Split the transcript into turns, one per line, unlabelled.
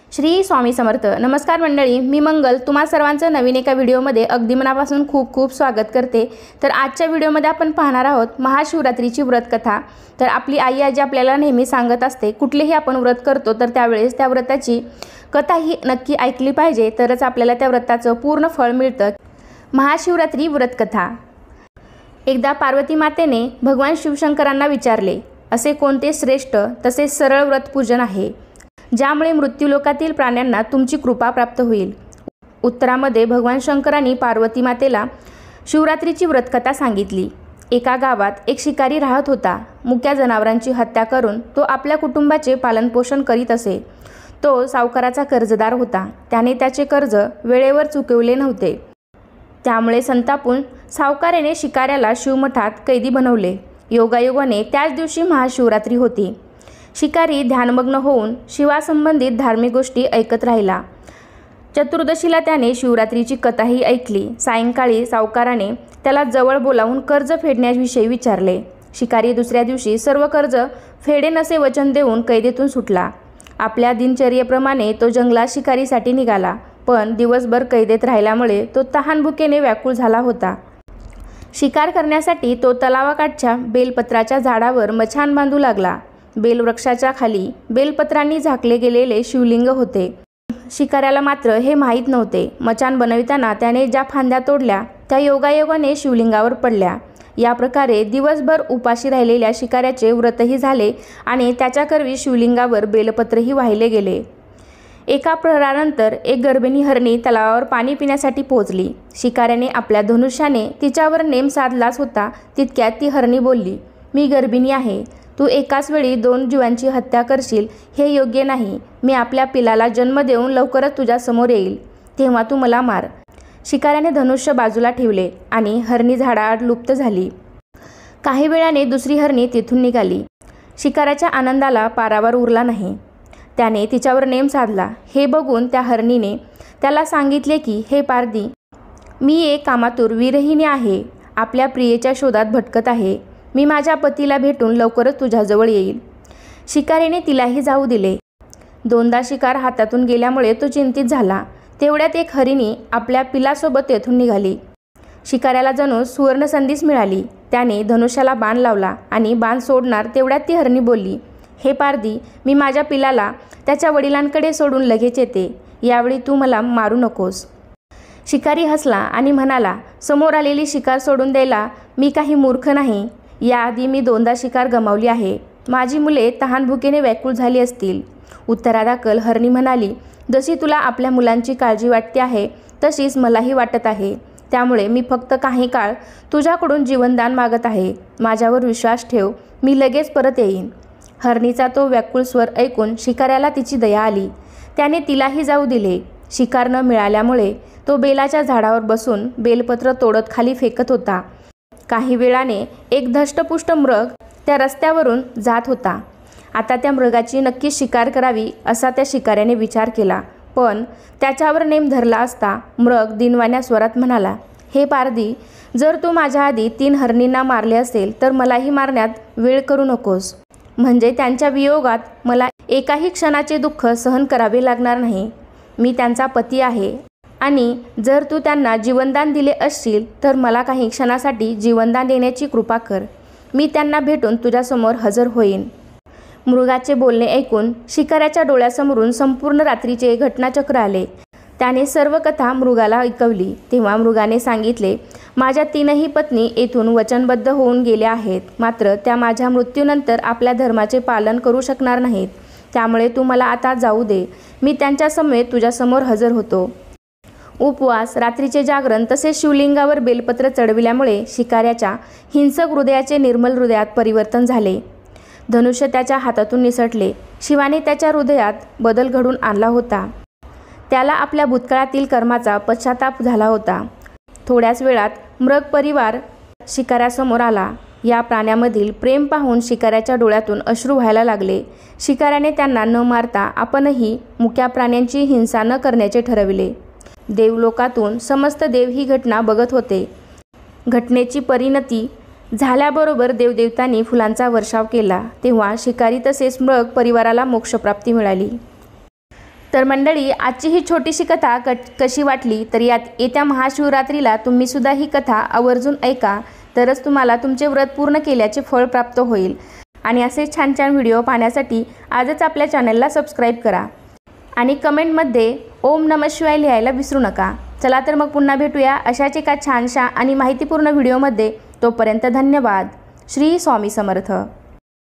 श्री स्वामी समर्थ। नमस्कार मंडळी, मी मंगल तुम्हा सर्वांचं नवीन एका व्हिडिओमध्ये अगदी मनापासून खूप खूप स्वागत करते। तर आजच्या व्हिडिओमध्ये आपण पाहणार आहोत महाशिवरात्रीची व्रतकथा। तर आपली आई आजी आपल्याला नेहमी सांगत असते, कुठलेही आपण व्रत करतो तर त्यावेळेस त्या व्रताची कथा ही नक्की ऐकली पाहिजे, तरच आपल्याला त्या व्रताचं पूर्ण फळ मिळतं। महाशिवरात्री व्रतकथा। एकदा पार्वती मातेने भगवान शिवशंकरांना विचारले, असे कोणते श्रेष्ठ तसेच सरळ व्रत पूजन आहे ज्यामुळे मृत्यूलोकातील प्राण्यांना तुमची कृपा प्राप्त होईल। उत्तरामध्ये भगवान शंकरांनी पार्वती मातेला शिवरात्रीची व्रतकथा सांगितली। एका गावात एक शिकारी राहत होता। मुक्या जनावरांची हत्या करून तो आपल्या कुटुंबाचे पालनपोषण करीत असे। तो सावकाराचा कर्जदार होता। त्याने त्याचे कर्ज वेळेवर चुकवले नव्हते। त्यामुळे संतापून सावकाराने शिकाऱ्याला शिवमठात कैदी बनवले। योगायोगाने त्याच दिवशी महाशिवरात्री होती। शिकारी ध्यानमग्न होऊन शिवासंबंधित धार्मिक गोष्टी ऐकत राहिला। चतुर्दशीला त्याने शिवरात्रीची कथाही ऐकली। सायंकाळी सावकाराने त्याला जवळ बोलावून कर्ज फेडण्याविषयी विचारले। शिकारी दुसऱ्या दिवशी सर्व कर्ज फेडेन असे वचन देऊन कैदेतून सुटला। आपल्या दिनचर्येप्रमाणे तो जंगलात शिकारीसाठी निघाला, पण दिवसभर कैदेत राहिल्यामुळे तो तहानभुकेने व्याकुळ झाला होता। शिकार करण्यासाठी तो तलावाकाठच्या बेलपत्राच्या झाडावर मचाण बांधू लागला। बेलवृक्षाच्या खाली बेलपत्रांनी झाकले गेलेले शिवलिंग होते। शिकाऱ्याला मात्र हे माहीत नव्हते। मचाण बनविताना त्याने ज्या फांद्या तोडल्या त्या योगायोगाने शिवलिंगावर पडल्या। या प्रकारे दिवसभर उपाशी राहिलेल्या शिकाऱ्याचे व्रतही झाले आणि त्याच्याकरवी शिवलिंगावर बेलपत्रही वाहिले गेले। एका प्रहरानंतर एक गर्भिणी हरणी तलावावर पाणी पिण्यासाठी पोहोचली। शिकाऱ्याने आपल्या धनुष्याने तिच्यावर नेम साधलाच होता, तितक्यात ती हरणी बोलली, मी गर्भिणी आहे। तू एकाच वेळी 2 जीवांची हत्या करशील हे योग्य नाही। मी आपल्या पिलाला जन्म देऊन लवकरच तुझ्या समोर येईल, तेव्हा तू मला मार। शिकाऱ्याने धनुष्य बाजूला ठेवले आणि हरणी झाडाआड लुप्त झाली। काही वेळाने दुसरी हरणी तिथून निघाली। शिकाऱ्याच्या आनंदाला पारावार उरला नाही। त्याने तिच्यावर नेम साधला। हे बघून त्या हरणीने त्याला सांगितले की, हे पारधी, मी एक कामातुर विरहिणी आहे। आपल्या प्रियेच्या शोधात भटकत आहे। मी माझ्या पतीला भेटून लवकरच तुझ्याजवळ येईल। शिकारीने तिलाही जाऊ दिले। 2दा शिकार हातातून गेल्यामुळे तो चिंतित झाला। तेवढ्यात एक हरिणी आपल्या पिलासोबत तेथून निघाली। शिकाऱ्याला जणू सुवर्ण संधीच मिळाली। त्याने धनुष्याला बाण लावला आणि बाण सोडणार तेवढ्यात ती हरणी बोलली, हे पारधी, मी माझ्या पिलाला त्याच्या वडिलांकडे सोडून लगेच येते। यावेळी तू मला मारू नकोस। शिकारी हसला आणि म्हणाला, समोर आलेली शिकार सोडून द्यायला मी काही मूर्ख नाही। याआधी मी 2दा शिकार गमावली आहे। माझी मुले तहानभुकेने व्याकुळ झाली असतील। उत्तरादाखल हरणी म्हणाली, जशी तुला आपल्या मुलांची काळजी वाटते आहे तशीच मलाही वाटत आहे। त्यामुळे मी फक्त काही काळ तुझ्याकडून जीवनदान मागत आहे। माझ्यावर विश्वास ठेव, मी लगेच परत येईन। हरणीचा तो व्याकुळ स्वर ऐकून शिकाऱ्याला तिची दया आली। त्याने तिलाही जाऊ दिले। शिकार न मिळाल्यामुळे तो बेलाच्या झाडावर बसून बेलपत्र तोडत खाली फेकत होता। काही वेळाने एक धष्टपुष्ट मृग त्या रस्त्यावरून जात होता। आता त्या मृगाची नक्की शिकार करावी असा त्या शिकाऱ्याने विचार केला, पण त्याच्यावर नेम धरला असता मृग दिनवाण्या स्वरात म्हणाला, हे पारधी, जर तू माझ्या आधी 3 हरणींना मारले असेल तर मलाही मारण्यात वेळ करू नकोस। म्हणजे त्यांच्या वियोगात मला एकाही क्षणाचे दुःख सहन करावे लागणार नाही। मी त्यांचा पती आहे आणि जर तू त्यांना जीवनदान दिले असशील तर मला काही क्षणासाठी जीवनदान देण्याची कृपा कर। मी त्यांना भेटून तुझ्यासमोर हजर होईन। मृगाचे बोलणे ऐकून शिकाऱ्याच्या डोळ्यासमोरून संपूर्ण रात्रीचे घटनाचक्र आले। त्याने सर्व कथा मृगाला ऐकवली। तेव्हा मृगाने सांगितले, माझ्या 3ही पत्नी येथून वचनबद्ध होऊन गेल्या आहेत, मात्र त्या माझ्या मृत्यूनंतर आपल्या धर्माचे पालन करू शकणार नाहीत। त्यामुळे तू मला आता जाऊ दे, मी त्यांच्यासमवेत तुझ्यासमोर हजर होतो। उपवास, रात्रीचे जागरण तसेच शिवलिंगावर बेलपत्र चढविल्यामुळे शिकाऱ्याच्या हिंसक हृदयाचे निर्मल हृदयात परिवर्तन झाले। धनुष्य त्याच्या हातातून निसटले। शिवाने त्याच्या हृदयात बदल घडून आणला होता। त्याला आपल्या भूतकाळातील कर्माचा पश्चाताप झाला होता। थोड्याच वेळात मृग परिवार शिकाऱ्यासमोर आला। या प्राण्यामधील प्रेम पाहून शिकाऱ्याच्या डोळ्यातून अश्रू व्हायला लागले। शिकाऱ्याने त्यांना न मारता आपणही मुक्या प्राण्यांची हिंसा न करण्याचे ठरविले। देवलोकातून समस्त देव ही घटना बघत होते। घटनेची परिणती झाल्याबरोबर देवदेवतांनी फुलांचा वर्षाव केला। तेव्हा शिकारी तसेच मृग परिवाराला मोक्षप्राप्ती मिळाली। तर मंडळी, आजची ही छोटीशी कथा कशी वाटली तर येत्या महाशिवरात्रीला तुम्ही सुद्धा ही कथा आवर्जून ऐका, तरच तुम्हाला तुमचे व्रत पूर्ण केल्याचे फळ प्राप्त होईल। आणि असे छान छान व्हिडिओ पाहण्यासाठी आजच आपल्या चॅनलला सबस्क्राईब करा आणि कमेंटमध्ये ओम नमः शिवाय लिहायला विसरू नका। चला तर मग पुन्हा भेटूया अशाच एका छानशा आणि माहितीपूर्ण व्हिडिओमध्ये। तोपर्यंत धन्यवाद। श्री स्वामी समर्थ।